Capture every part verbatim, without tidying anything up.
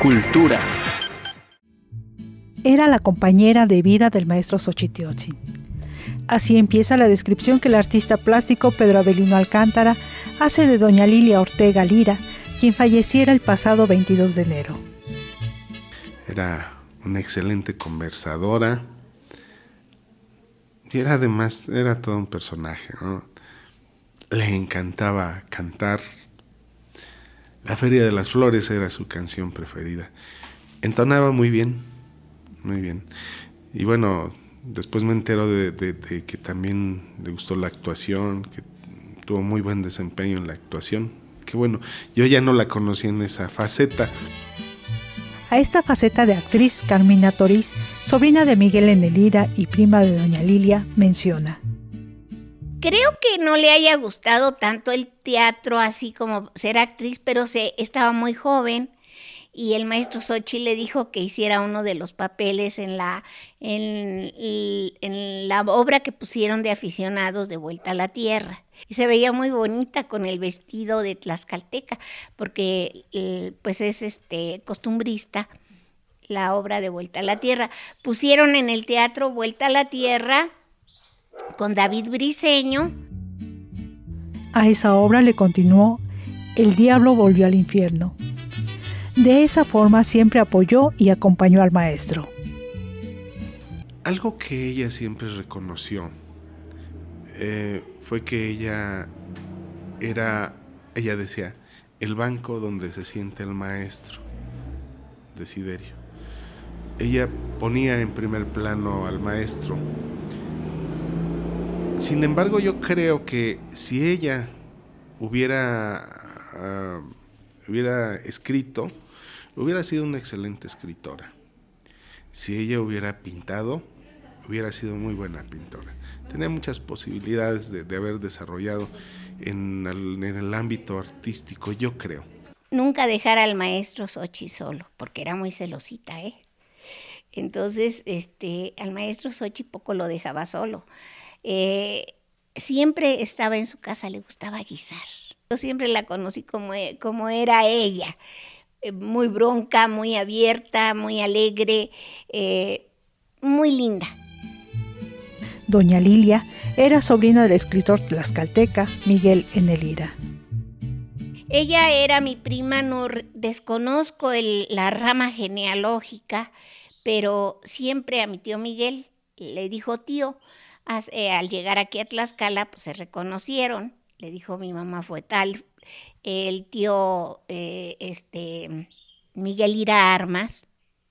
Cultura. Era la compañera de vida del maestro Xochitl. Así empieza la descripción que el artista plástico Pedro Avelino Alcántara hace de doña Lilia Ortega Lira, quien falleciera el pasado veintidós de enero. Era una excelente conversadora y era además, era todo un personaje, ¿no? Le encantaba cantar. La Feria de las Flores era su canción preferida. Entonaba muy bien, muy bien. Y bueno, después me entero de, de, de que también le gustó la actuación, que tuvo muy buen desempeño en la actuación. Que bueno, yo ya no la conocí en esa faceta. A esta faceta de actriz, Carmina Toriz, sobrina de Miguel N. Lira y prima de doña Lilia, menciona: creo que no le haya gustado tanto el teatro así como ser actriz, pero se, estaba muy joven y el maestro Xochitl le dijo que hiciera uno de los papeles en la, en, en la obra que pusieron de aficionados de Vuelta a la Tierra. Y se veía muy bonita con el vestido de tlaxcalteca, porque pues es este costumbrista la obra de Vuelta a la Tierra. Pusieron en el teatro Vuelta a la Tierra con David Briceño. A esa obra le continuó El diablo volvió al infierno. De esa forma siempre apoyó y acompañó al maestro. Algo que ella siempre reconoció eh, fue que ella era, ella decía, el banco donde se siente el maestro, Desiderio. Ella ponía en primer plano al maestro. Sin embargo, yo creo que si ella hubiera, uh, hubiera escrito, hubiera sido una excelente escritora. Si ella hubiera pintado, hubiera sido muy buena pintora. Tenía muchas posibilidades de, de haber desarrollado en el, en el ámbito artístico, yo creo. Nunca dejar al maestro Xochitl solo, porque era muy celosita, ¿eh? Entonces, este, al maestro Xochitl poco lo dejaba solo. Eh, siempre estaba en su casa, le gustaba guisar. Yo siempre la conocí como, como era ella, eh, muy bronca, muy abierta, muy alegre, eh, muy linda. Doña Lilia era sobrina del escritor tlaxcalteca Miguel N. Lira. Ella era mi prima, no desconozco el, la rama genealógica, pero siempre a mi tío Miguel le dijo tío. Eh, al llegar aquí a Tlaxcala, pues se reconocieron. Le dijo, mi mamá fue tal. El tío eh, este, Miguel Lira Armas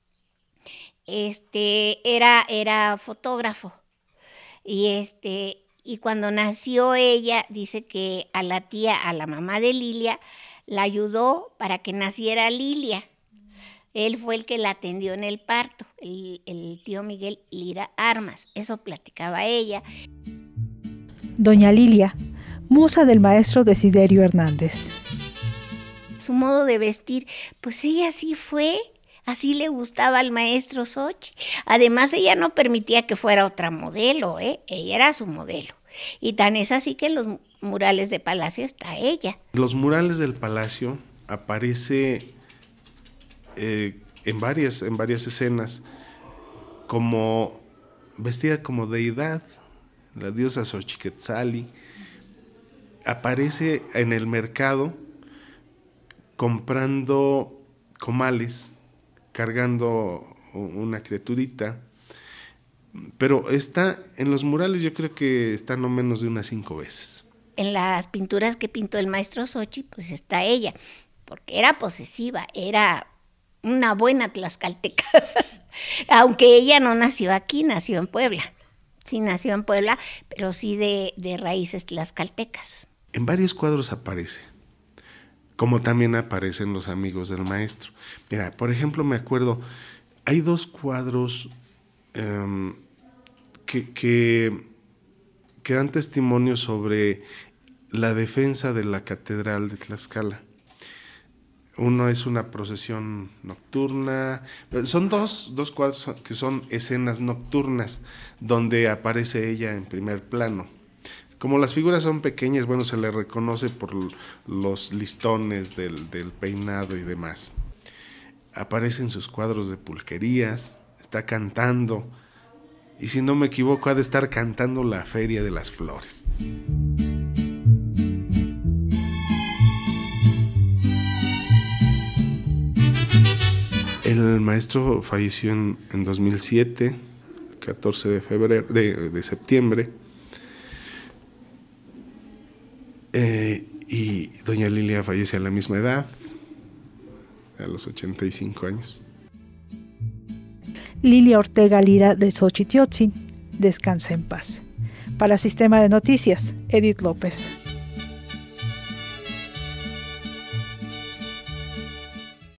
este, era, era fotógrafo. Y, este, y cuando nació ella, dice que a la tía, a la mamá de Lilia, la ayudó para que naciera Lilia. Él fue el que la atendió en el parto, el, el tío Miguel Lira Armas. Eso platicaba ella. Doña Lilia, musa del maestro Desiderio Hernández. Su modo de vestir, pues ella sí fue, así le gustaba al maestro Xochitl. Además, ella no permitía que fuera otra modelo, ¿eh? Ella era su modelo. Y tan es así que en los murales de Palacio está ella. En los murales del Palacio aparece eh, en, varias, en varias escenas como vestida como deidad, la diosa Xochiquetzali. Aparece en el mercado comprando comales, cargando una criaturita, pero está en los murales, yo creo que está no menos de unas cinco veces. En las pinturas que pintó el maestro Xochitl, pues está ella, porque era posesiva, era una buena tlaxcalteca, aunque ella no nació aquí, nació en Puebla. Sí nació en Puebla, pero sí de, de raíces tlaxcaltecas. En varios cuadros aparece, como también aparecen los amigos del maestro. Mira, por ejemplo, me acuerdo, hay dos cuadros um, que, que, que dan testimonio sobre la defensa de la Catedral de Tlaxcala. Uno es una procesión nocturna, son dos, dos cuadros que son escenas nocturnas, donde aparece ella en primer plano. Como las figuras son pequeñas, bueno, se le reconoce por los listones del, del peinado y demás. aparecen sus cuadros de pulquerías, está cantando, y si no me equivoco ha de estar cantando la Feria de las Flores. El maestro falleció en, en dos mil siete, catorce de febrero, de, de septiembre, eh, y doña Lilia fallece a la misma edad, a los ochenta y cinco años. Lilia Ortega Lira de Xochitiotzin, descansa en paz. Para Sistema de Noticias, Edith López.